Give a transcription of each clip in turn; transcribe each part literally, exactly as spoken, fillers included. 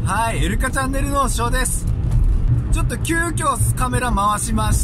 はい、エルカチャンネルのショーです。ちょっと急遽カメラ回しました。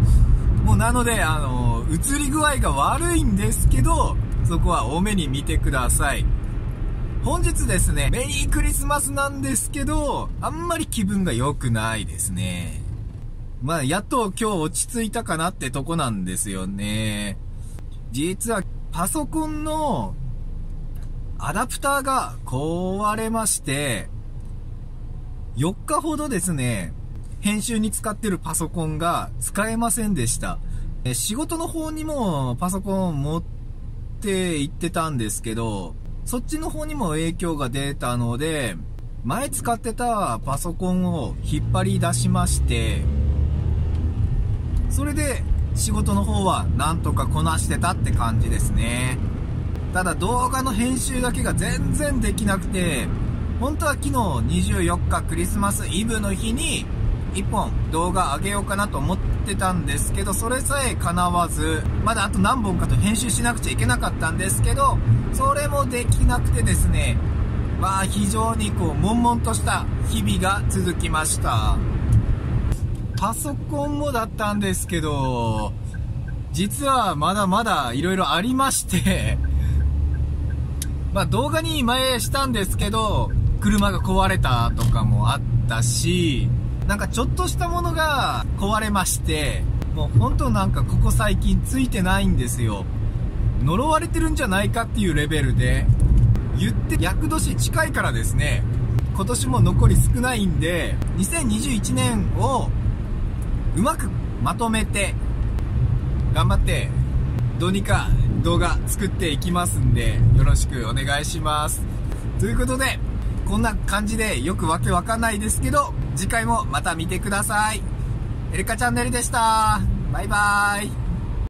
もうなので、あの、映り具合が悪いんですけど、そこは多めに見てください。本日ですね、メリークリスマスなんですけど、あんまり気分が良くないですね。まあ、やっと今日落ち着いたかなってとこなんですよね。実は、パソコンのアダプターが壊れまして、よっかほどですね、編集に使ってるパソコンが使えませんでした。え仕事の方にもパソコン持って行ってたんですけど、そっちの方にも影響が出たので、前使ってたパソコンを引っ張り出しまして、それで仕事の方はなんとかこなしてたって感じですね。ただ動画の編集だけが全然できなくて、本当は昨日にじゅうよっかクリスマスイブの日にいっぽん動画上げようかなと思ってたんですけど、それさえ叶わず、まだあと何本かと編集しなくちゃいけなかったんですけど、それもできなくてですね、まあ非常にこう悶々とした日々が続きました。パソコンもだったんですけど、実はまだまだ色々ありましてまあ動画に前したんですけど、車が壊れたとかもあったし、なんかちょっとしたものが壊れまして、もう本当なんかここ最近ついてないんですよ。呪われてるんじゃないかっていうレベルで、言って厄年近いからですね、今年も残り少ないんで、にせんにじゅういちねんをうまくまとめて、頑張ってどうにか動画作っていきますんで、よろしくお願いします。ということで、こんな感じでよくわけわかんないですけど、次回もまた見てください。エルカチャンネルでした。バイバーイ。